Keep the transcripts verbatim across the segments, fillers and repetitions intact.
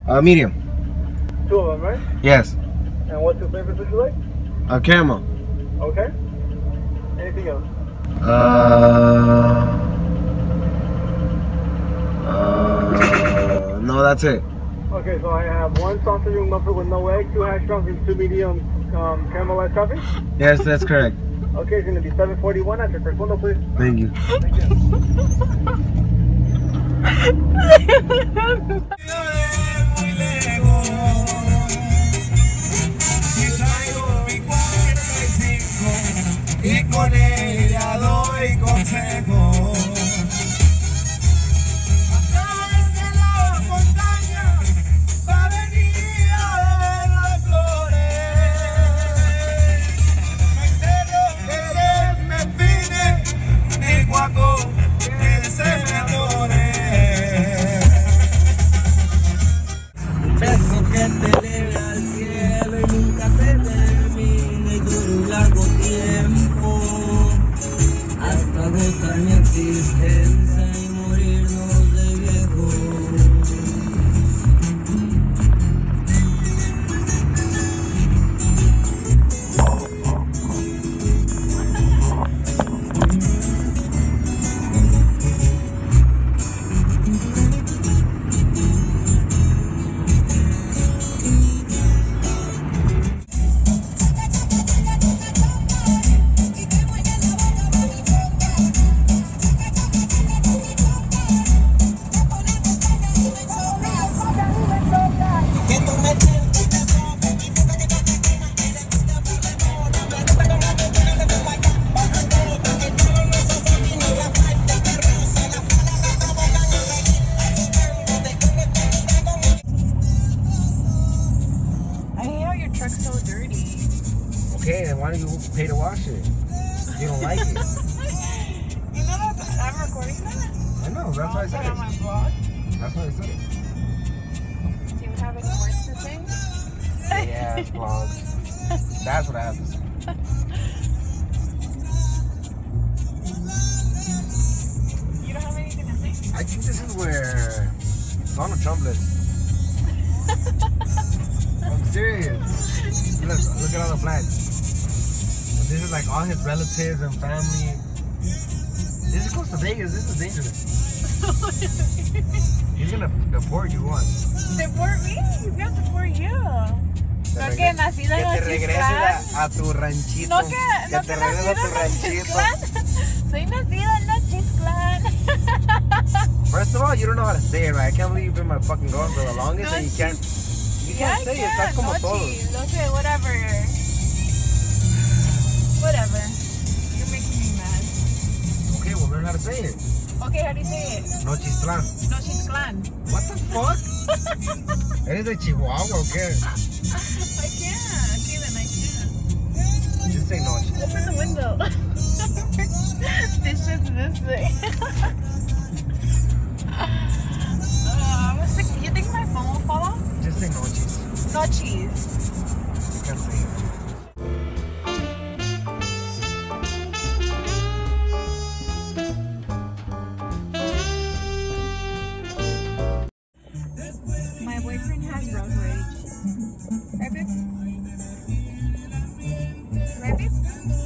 Uh, medium. Two of them, right? Yes. And what two flavors would you like? Uh, caramel. Okay. Anything else? Uh, uh, no, that's it. Okay, so I have one sausage ring muffin with no egg, two hash browns, and two medium um, caramelized coffee? Yes, that's correct. Okay, it's going to be seven forty-one at your first window, please. Thank you. Thank you. Y con ella doy consejo. Acá desde la montaña va a venir a ver las flores. En serio que se me pine el guaco que se me adore. Un beso que te eleve al cielo y nunca se termine y dure un largo tiempo. Hasta agotar mi existencia y morirnos de viejo. Okay, then why don't you pay to wash it? You don't like it. You know that I'm recording that? I know, that's why I said it. On my blog. That's why I said it. Do you have any words to say? Yeah, it's vlogs. That's what I have to say. You don't have anything to say? I think this is where Donald Trump lives. I'm serious. Look, look at all the flags. And this is like all his relatives and family. This is close to Vegas. This is dangerous. He's gonna deport you once. Deport me? He's gonna deport you. No que nacido en Que te regreses a, a tu ranchito. No que, que no te que regreses a tu nacido ranchito. en Soy nacido en Nochisclan. First of all, you don't know how to say it right. I can't believe you've been my fucking girl for the longest and you can't. You Yeah, can't say I it. Estás como Nochi, todos. Noche, whatever. Whatever. You're making me mad. Okay, well learn how to say it. Okay, how do you say it? Nochistlán. Nochisclan. What the fuck? ¿Eres de Chihuahua o qué? I can't. Okay, then I can't. Just say noche. Open the window. This shit's this way. uh, I'm sick. You think my phone will fall off? Just say noches. No cheese. You can't say it. My boyfriend has road rage. Right, babe? Right, babe?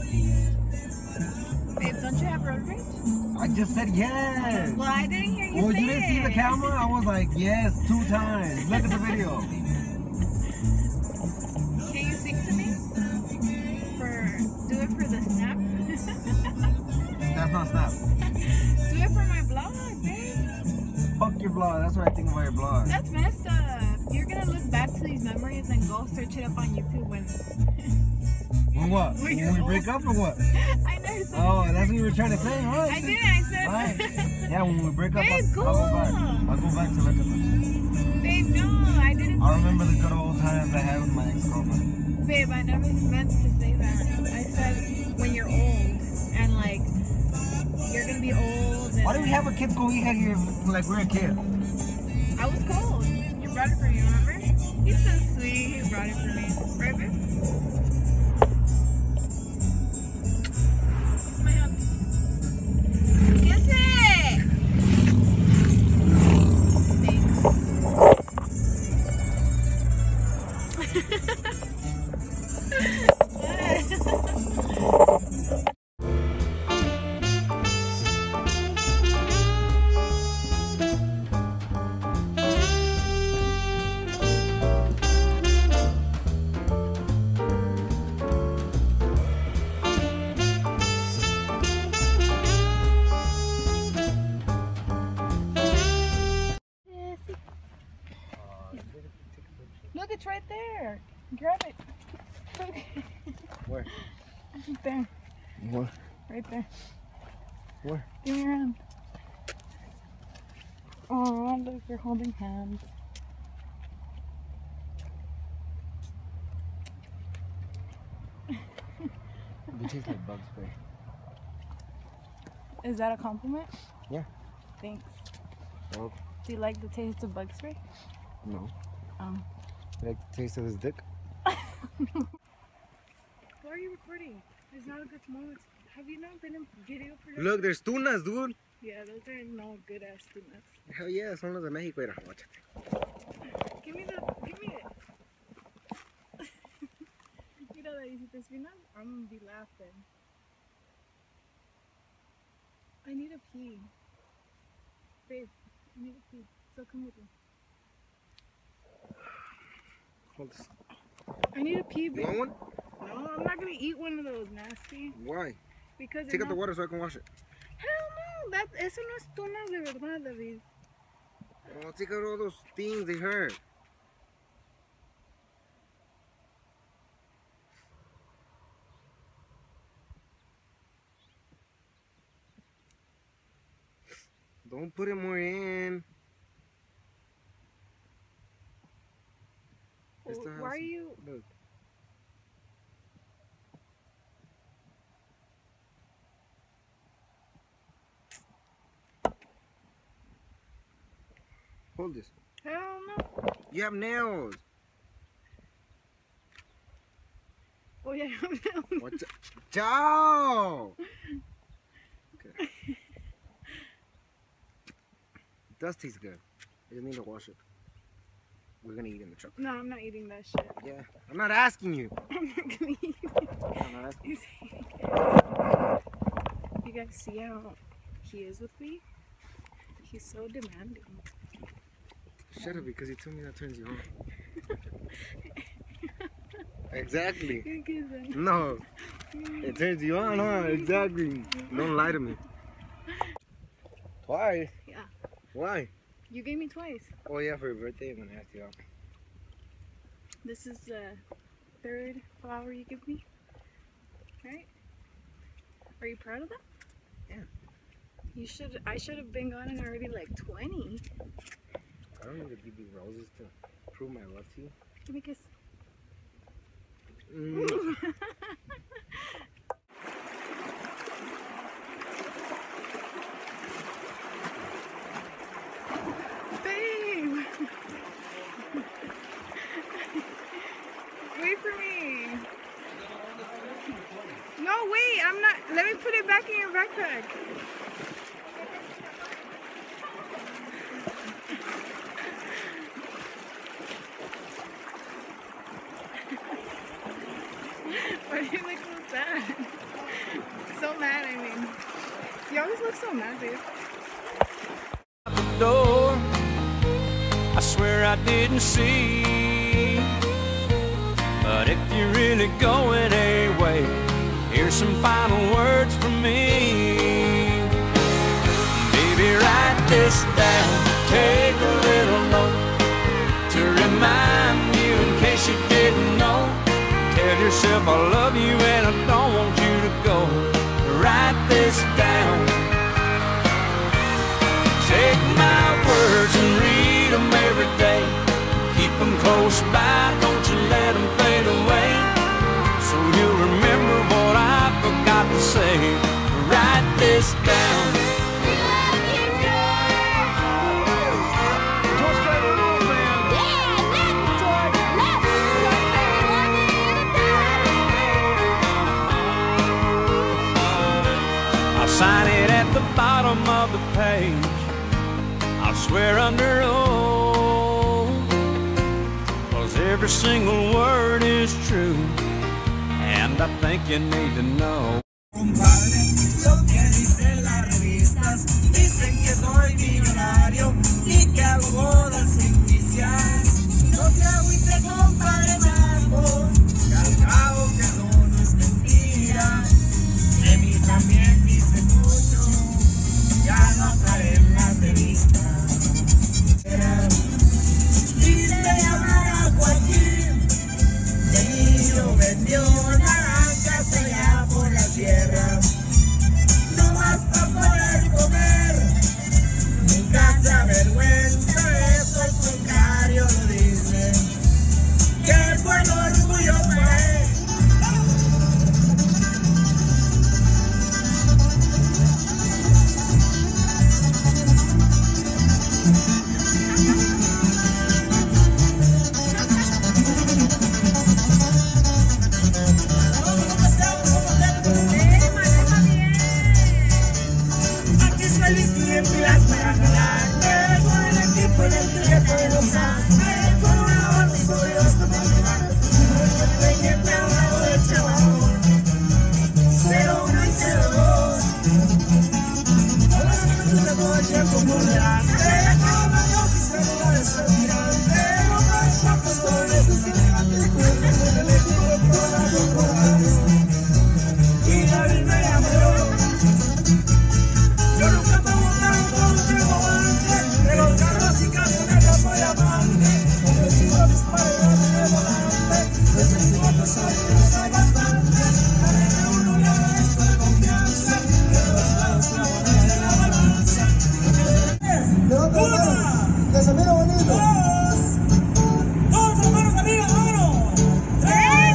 Babe, don't you have road rage? I just said yes. Well, I didn't hear you Well, say you didn't see the it. camera? I was like, yes, two times. Look at the video. Can you sing to me? For do it for the snap. That's not snap. Do it for my blog, babe. Fuck your blog. That's what I think about your blog. That's messed up. You're gonna look back to these memories and go search it up on YouTube when. When what? When When you're we old. break up or what? I never said. Oh, that's what you were trying to say, right? I didn't. I said. Right. Yeah, when we break up, Babe, I'll, go I'll go back. on. I'll go back to look at them. Babe, no, I didn't. I remember the good old times I had with my ex-girlfriend. Babe, I never meant to say that. I said when you're old and like you're gonna be old. And Why do we have a kid cobija here like we're a kid? I was cold. You brought it for me, remember? He's so sweet. He brought it for me. Right, babe? My hand. Kiss it! Thanks. It's right there. Grab it. Where? Right there. What? Right there. Where? Give me your hand. Oh, look, you're holding hands. They taste like bug spray. Is that a compliment? Yeah. Thanks. Well, Do you like the taste of bug spray? no. Um. You like the taste of his dick? Why are you recording? It's not a good moment. Have you not been in video production? Look, there's tunas, dude. Yeah, those are no good ass tunas. Hell yeah, son los de México. Mira, watch it. Give me the, give me it. Mira, si te espinas, I'm gonna be laughing. I need a pee. Babe, I need a pee. So come with me. Hold this. I need a pee, babe. You want one? No, I'm not gonna eat one of those, nasty. Why? Because Take out the not... water so I can wash it. Hell no, that, eso no es tuna de verdad, David. Oh, take out all those things, they hurt. Don't put it more in. Well, Still why are some- you... Look. Hold this. Hell no. You have nails. Oh yeah, Watch out. Ciao. Okay. It does taste good. I just need to wash it. We're gonna eat in the truck. No, I'm not eating that shit. Yeah. I'm not asking you. I'm not gonna eat it. I'm not asking you. You guys see how he is with me? He's so demanding. Shut up, because you told me that turns you on. Exactly. No. It turns you on, huh? Exactly. Don't lie to me. Twice? Yeah. Why? You gave me twice. Oh yeah, for your birthday, I'm gonna ask you out. This is the third flower you give me. Right? Are you proud of that? Yeah. You should. I should have been gotten already like twenty. I don't need to give you roses to prove my love to you. Give me a kiss. Mm. Babe! Wait for me. No, wait, I'm not. Let me put it back in your backpack. Why do you look so sad? So mad, I mean. You always look so mad, babe. The door, I swear I didn't see. But if you're really going away, here's some final words from me. Baby, write this down, take a little note to remind you in case you didn't know. Tell yourself I love you and I don't want you to go. Write this down. Take my words and read them every day. Keep them close by, don't you let them fade away. So you'll remember what I forgot to say. Write this down. Sign it at the bottom of the page. I'll swear under oath, 'cause every single word is true, and I think you need to know. Compadre, lo que dicen las revistas, dicen que soy millonario y que hago bodas ficticias. No te agüite, compadre mambo, que al cabo que eso no es mentira. De mí también dice mucho, ya no aparece en las revistas. Dice hablar a Joaquín. a jalar, con el equipo eléctrico de los ángeles, con una banda sobre los tapados, pequeño al lado del chaval, cero uno y cero dos. Ahora se me todo el tiempo por delante, como yo si celulares se tirante, no más cuantos sobre esos elegantes cuerpos en el equipo de toda la corporación. Y David me llamó. Yo nunca te montaron con un tiempo volante, de los carros y camionetas soy amante, ofrecido a mis padres en el volante, receptivo a tus amigos hay bastante, a uno le agradezco de confianza, de los lados la moneda de la balanza. Una, que se mira bonito. dos, todos con manos arriba, vámonos. Tres,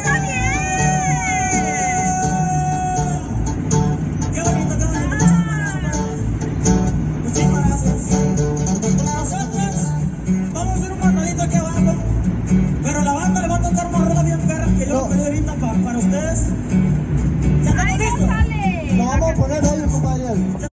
qué bonito, qué bonito. Muchísimas gracias. Nosotros vamos a hacer un mandadito aquí abajo, pero la banda le va a tocar una rola bien perra que yo lo pedí ahorita pa, para ustedes. ¿Ya estamos listos? Nos vamos a poner ahí, compañero.